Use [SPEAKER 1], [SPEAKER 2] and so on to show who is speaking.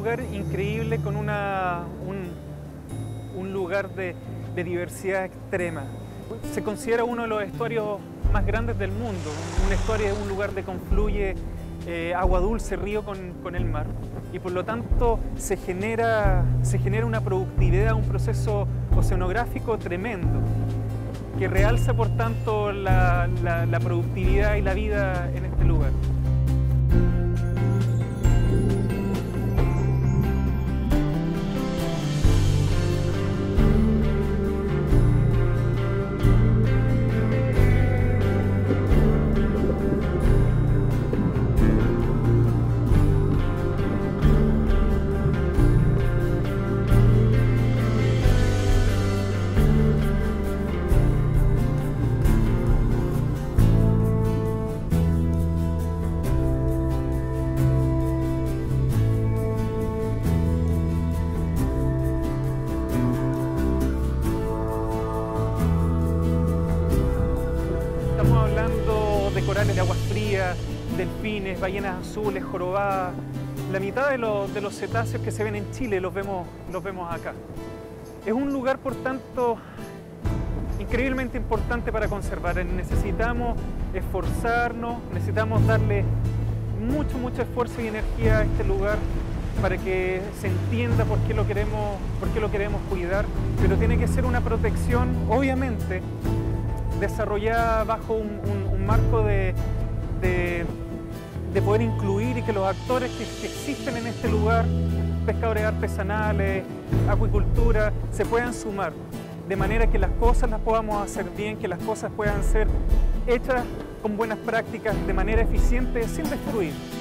[SPEAKER 1] lugar increíble con un lugar de diversidad extrema. Se considera uno de los estuarios más grandes del mundo. Un estuario es un lugar donde confluye agua dulce, río con el mar, y por lo tanto se genera una productividad, un proceso oceanográfico tremendo, que realza por tanto la productividad y la vida en este lugar. Estamos hablando de corales de agua fría, delfines, ballenas azules, jorobadas. La mitad de los cetáceos que se ven en Chile los vemos acá. Es un lugar, por tanto, increíblemente importante para conservar. Necesitamos esforzarnos, necesitamos darle mucho esfuerzo y energía a este lugar para que se entienda por qué lo queremos cuidar, pero tiene que ser una protección, obviamente, desarrollada bajo un marco de poder incluir y que los actores que existen en este lugar, pescadores artesanales, acuicultura, se puedan sumar, de manera que las cosas las podamos hacer bien, que las cosas puedan ser hechas con buenas prácticas, de manera eficiente, sin destruir.